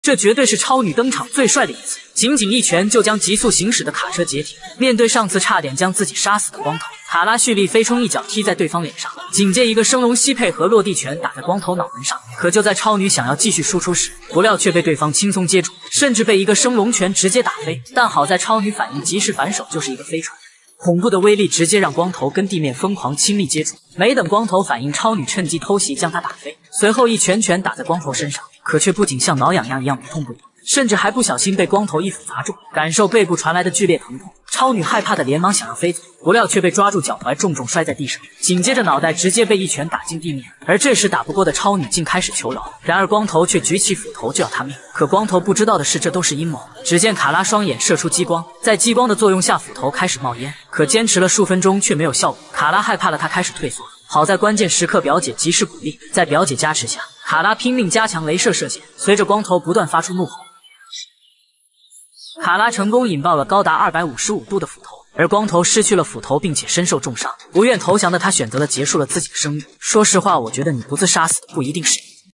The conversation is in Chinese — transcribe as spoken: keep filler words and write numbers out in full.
这绝对是超女登场最帅的一次，仅仅一拳就将急速行驶的卡车解体。面对上次差点将自己杀死的光头，卡拉蓄力飞冲一脚踢在对方脸上，紧接一个升龙膝配合落地拳打在光头脑门上。可就在超女想要继续输出时，不料却被对方轻松接住，甚至被一个升龙拳直接打飞。但好在超女反应及时，反手就是一个飞船。 恐怖的威力直接让光头跟地面疯狂亲密接触，没等光头反应，超女趁机偷袭将他打飞，随后一拳拳打在光头身上，可却不仅像挠痒痒一样不痛不痒，甚至还不小心被光头一斧砸中，感受背部传来的剧烈疼痛，超女害怕的连忙想要飞走，不料却被抓住脚踝，重重摔在地上，紧接着脑袋直接被一拳打进地面。而这时打不过的超女竟开始求饶，然而光头却举起斧头就要他命，可光头不知道的是，这都是阴谋。只见卡拉双眼射出激光，在激光的作用下，斧头开始冒烟。 可坚持了数分钟却没有效果，卡拉害怕了，他开始退缩。好在关键时刻表姐及时鼓励，在表姐加持下，卡拉拼命加强镭射射线。随着光头不断发出怒吼，卡拉成功引爆了高达二百五十五度的斧头，而光头失去了斧头，并且身受重伤。不愿投降的他选择了结束了自己的生命。说实话，我觉得你不自杀死的不一定是你。